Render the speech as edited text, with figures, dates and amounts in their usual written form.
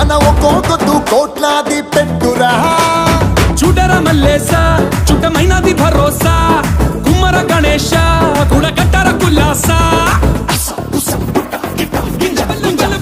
మన ఒక్కొక్కదు కోట్లాది పెట్టురా చూడర మల్లేస చుట్టమైనది భరోసా కుమ్మర గణేశ కూడా కట్టర కుల్లాసా